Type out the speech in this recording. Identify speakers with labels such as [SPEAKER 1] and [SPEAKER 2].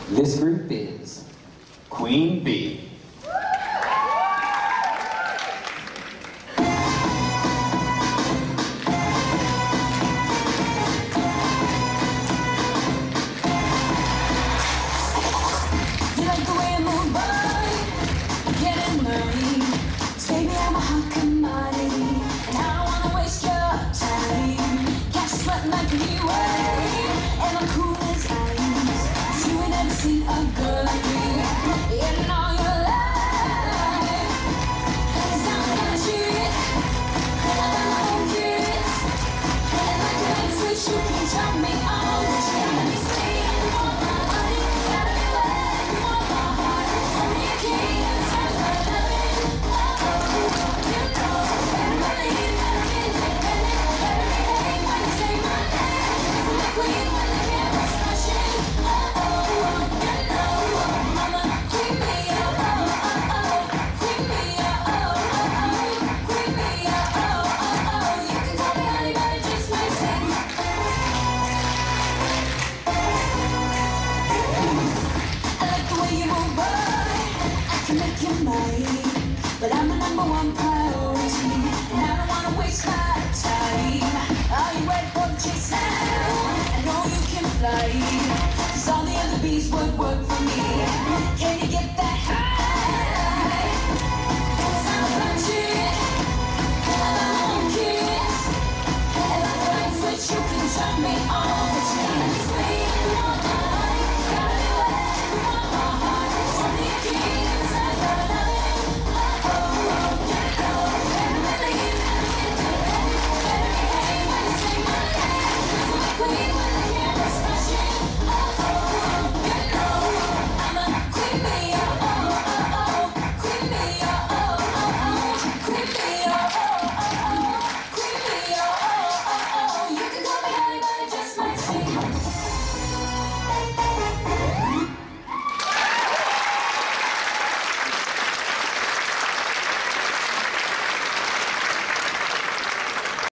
[SPEAKER 1] This group is Queen Bee.
[SPEAKER 2] But I'm the number one priority, and I don't wanna waste my time. Are you ready for the chase now? I know you can fly, 'cause all the other bees would work for me. Can you get that high? 'Cause I'm punching, and I'm on kiss, and like a light switch you can turn me on.